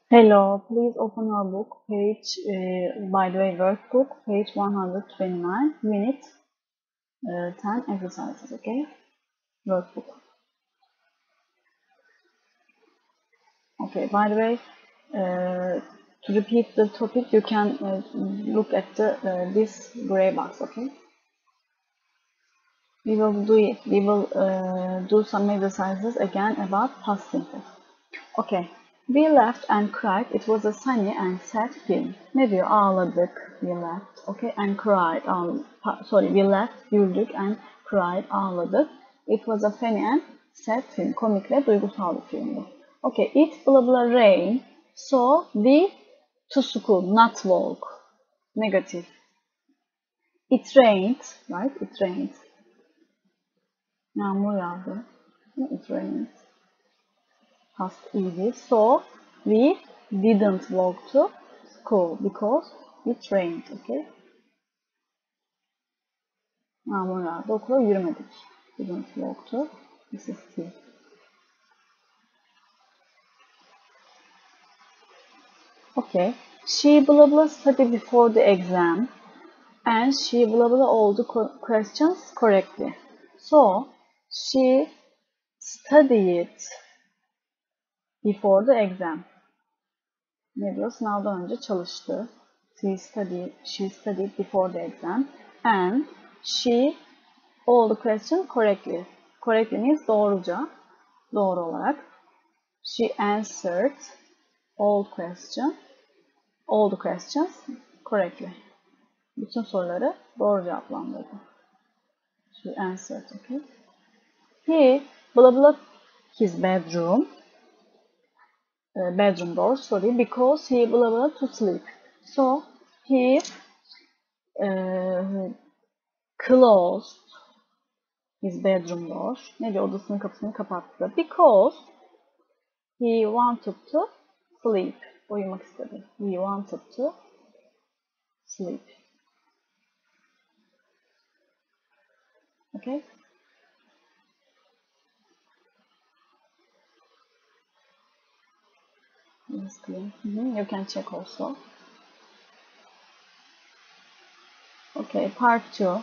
Hello, please open your book, page, by the way, workbook, page 129, unit 10 exercises, okay? Workbook. Okay, by the way, to repeat the topic, you can look at this gray box, okay? We will do it. We will do some exercises again about past simple. Okay. We laughed and cried. It was a sunny and sad film. Ne diyor? Ağladık. We laughed. Okay. And cried. We laughed, güldük and cried. Ağladık. It was a funny and sad film. Komik ve duygusal bir filmdi. Okay. It blah blah rain. So we to school, not walk. Negative. It rained. Right? It rained. Yağmur yağdı. It rained. Past easy. So we didn't walk to school because it rained. Okay. Yağmur yağdı. Okula yürümedik. Didn't walk to. This is T. Okay. She blah blah studied before the exam and she blah blah all the questions correctly. So she studied before the exam. Ne diyor? Sınavdan önce çalıştı. She studied before the exam and she all the questions correctly. Correctly means doğruca, doğru olarak. She answered all the questions correctly. Bütün soruları doğru cevaplandırdı. She answered, okay. He blah blah his bedroom door, sorry, because he blah blah to sleep. So he closed his bedroom door. Ne diyor? Odasının kapısını kapattı. Because he wanted to sleep. Uyumak istedi. He wanted to sleep. Okay? Yes, clear. You can check also. Okay, part 2.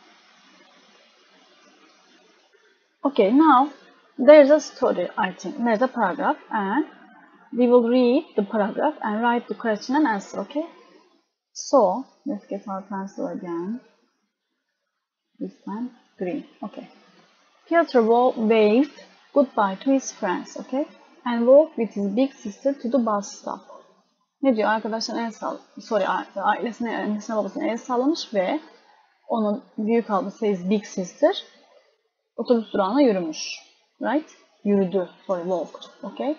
Okay, now there's a story, I think. There's a paragraph and we will read the paragraph and write the question and answer, okay? So, let's get our pencil again. This time, green. Okay. Piotr waved goodbye to his friends, okay? And walked with his big sister to the bus stop. Ne diyor? Arkadaşlar ailesine, annesine babasına el sallamış ve onun büyük ablası, his big sister, otobüs durağına yürümüş. Right? Yürüdü. Walked. Okay?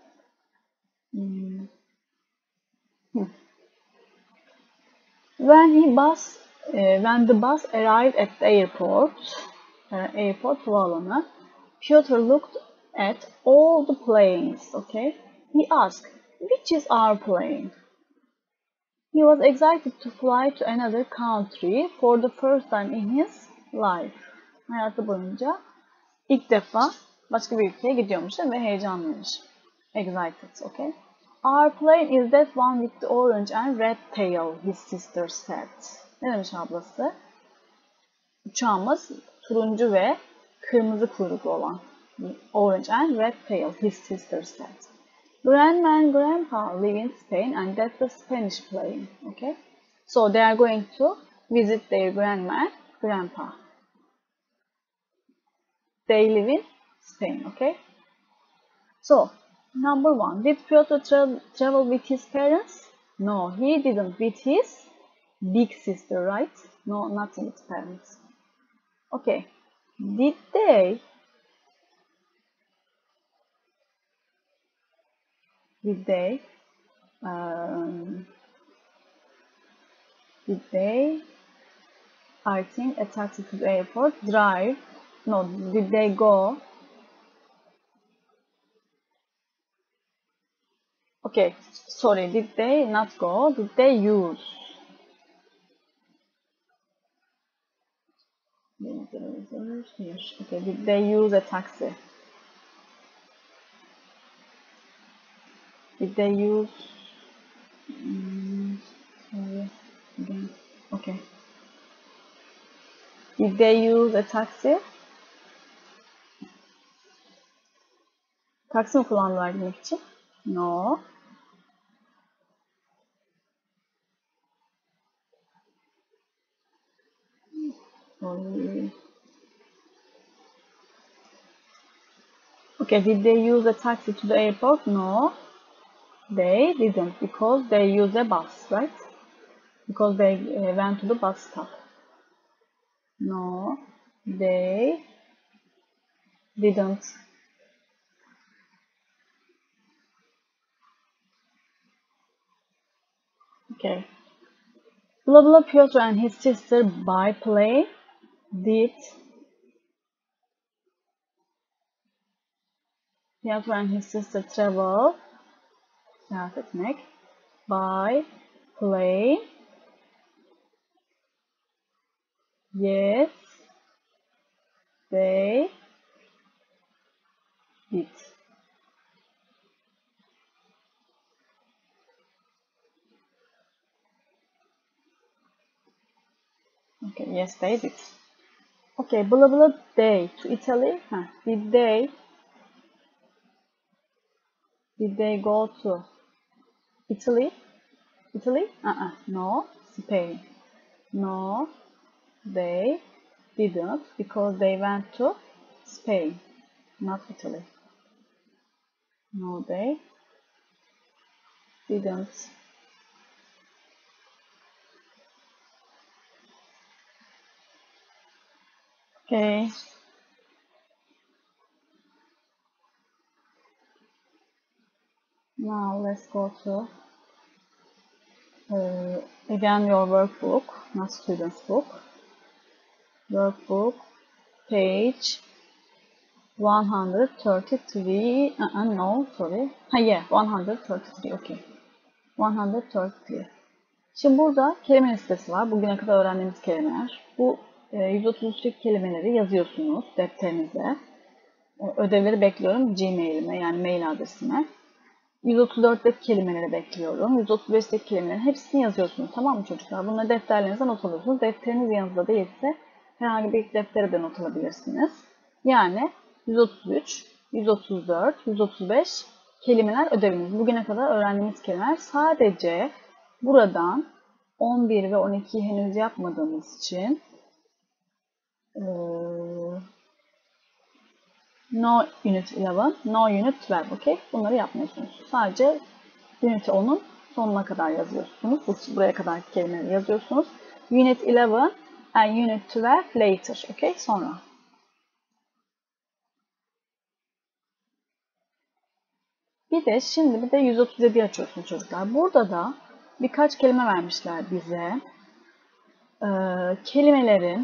When the bus arrived at the airport, havaalanı, Piotr looked at all the planes, okay? He asked, which is our plane? He was excited to fly to another country for the first time in his life. Hayatı boyunca ilk defa başka bir ülkeye gidiyormuş ve heyecanlıymış. Excited, okay? Our plane is that one with the orange and red tail, his sister said. Ne demiş ablası? Uçağımız turuncu ve kırmızı kuyruklu olan. Orange and red tail, his sister said. Grandma and Grandpa live in Spain and that's the Spanish plane, okay? So they are going to visit their grandma and grandpa. They live in Spain, okay? So, number 1. Did Piotr travel with his parents? No, he didn't. With his big sister, right? No, not with parents. Okay. Did they I think a taxi to the airport drive? No, did they go? Okay, sorry, did they not go? Did they use? Okay, did they use a taxi? Did they use sorry again. Okay. Did they use a taxi? Taksi mi kullandılar gitmek için? No. Sorry. Okay, did they use a taxi to the airport? No. They didn't because they used a bus, right? Because they went to the bus stop. No, they didn't. Okay. Blah blah Piotr and his sister by plane did Piotr and his sister travel seyahat etmek by plane. Yes, they did. Okay, yes, they did. Okay, blah blah they to Italy. Huh. Did they go to Italy? Italy? No. Spain. No, they didn't because they went to Spain, not Italy. No, they didn't. Okay. Now let's go to again your workbook, not student's book. Workbook, page 133. No, sorry. Yeah, 133. Okay. 133. Şimdi burada kelime listesi var. Bugüne kadar öğrendiğimiz kelimeler. Bu 133 kelimeleri yazıyorsunuz defterinize. Ödevleri bekliyorum Gmail'ime yani mail adresime. 134'teki kelimeleri bekliyorum. 135'teki kelimelerin hepsini yazıyorsunuz. Tamam mı çocuklar? Bunları defterlerinize not alıyorsunuz. Defteriniz yanınızda değilse herhangi bir deftere de not alabilirsiniz. Yani 133, 134, 135 kelimeler ödeviniz. Bugüne kadar öğrendiğimiz kelimeler. Sadece buradan 11 ve 12'yi henüz yapmadığımız için no unit 11, no unit 12, okay? Bunları yapmıyorsunuz. Sadece unit 10'un sonuna kadar yazıyorsunuz. Buraya kadar kelimeleri yazıyorsunuz. Unit 11 and unit 12 later, okay? Sonra. Şimdi bir de 137 açıyorsunuz çocuklar. Burada da birkaç kelime vermişler bize. Kelimelerin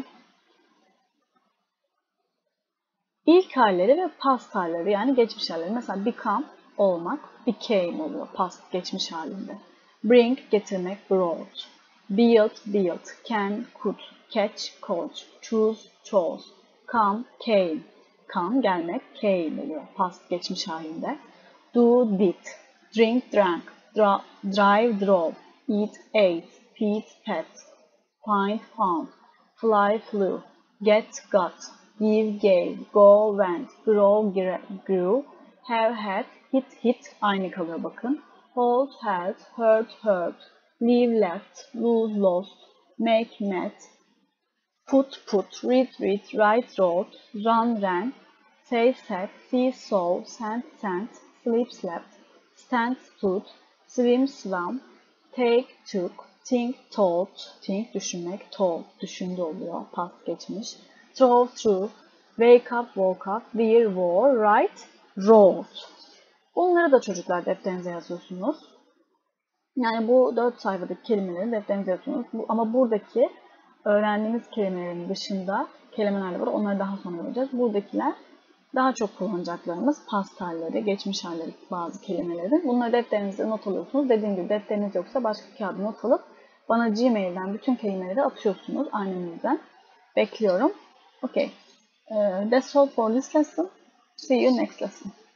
İlk halleri ve past halleri yani geçmiş halleri. Mesela become olmak, became oluyor past geçmiş halinde. Bring getirmek, brought. Build, can, could, catch, caught. Choose, chose. Come, come gelmek, came oluyor past geçmiş halinde. Do, did. Drink, drank. Drive, drove. Eat, ate. Feed, pet. Find, found. Fly, flew. Get, got. Give, gave. Go, went. Grow, grew. Have, had. Hit. Aynı kalıyor bakın. Hold, held. Hurt, hurt. Leave, left. Lose, lost. Make, met. Put, read, write, wrote. Run, ran. Say, said. See, saw. Send, sent. Sleep, slept. Stand, stood. Swim, swam. Take, took. Think, thought. Think, düşünmek. Told, düşündü oluyor. Past geçmiş. Throw, through. Wake up, woke up. Wear, wore. Write, wrote. Bunları da çocuklar defterinize yazıyorsunuz. Yani bu 4 sayfadaki kelimeleri defterinize yazıyorsunuz. Ama buradaki öğrendiğimiz kelimelerin dışında kelimeler var. Onları daha sonra göreceğiz. Buradakiler daha çok kullanacaklarımız past halleri, geçmiş halleri bazı kelimeleri. Bunları defterinize not alıyorsunuz. Dediğim gibi defteriniz yoksa başka kağıda not alıp bana Gmail'den bütün kelimeleri atıyorsunuz annemizden. Bekliyorum. Okay. That's all for this lesson. See you next lesson.